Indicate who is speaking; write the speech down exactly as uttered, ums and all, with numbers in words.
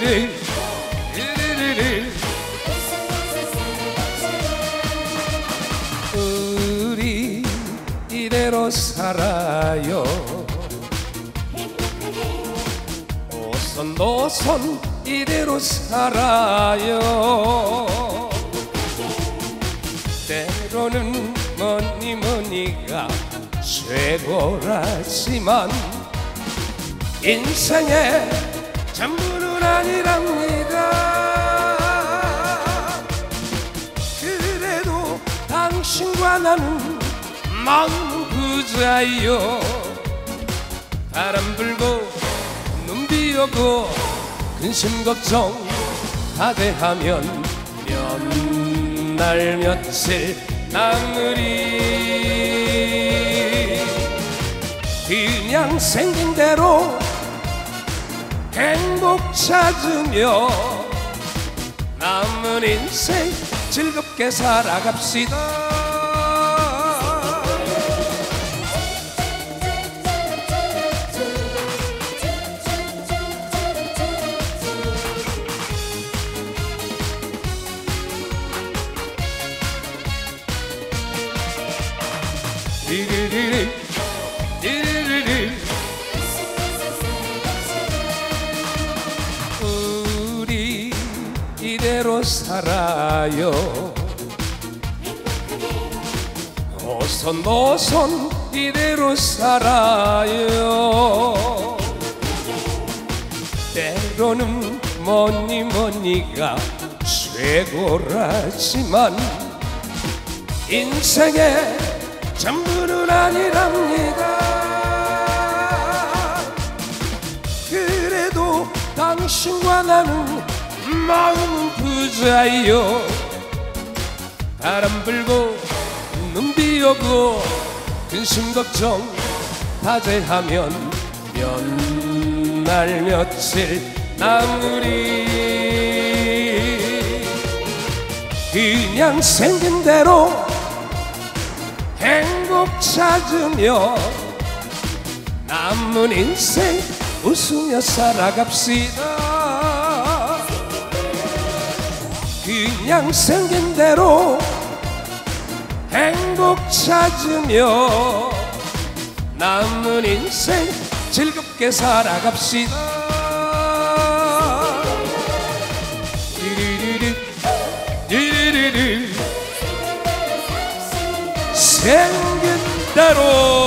Speaker 1: 띠리리리 띠리리리 우리 이대로 살아요. 오손 노손 이대로 살아요. 때로는 뭐니 뭐니가 최고라지만 인생의 전부는 아니랍니다. 그래도 당신과 나는 마음 부자요. 바람 불고 눈 비 오고 근심 걱정 다 대하면 몇 날 며칠 남으리. 그냥 생긴 대로 행복 찾으며 남은 인생 즐겁게 살아갑시다. 띠리리리 띠리리리 우리 이대로 살아요. 오손 노손 이대로 살아요. 때로는 뭐니 뭐니가 최고라지만 인생의 전부는 아니랍니다. 그래도 당신과 나는 마음 부자요. 바람 불고 눈 비 오고 근심 걱정 다 제하면 몇 날 며칠 남으리. 그냥 생긴 대로 행복 찾으며 남은 인생 웃으며 살아갑시다. 그냥 생긴 대로 행복 찾으며 남은 인생 즐겁게 살아갑시다. 띠리리리 띠리리리 생긴 대로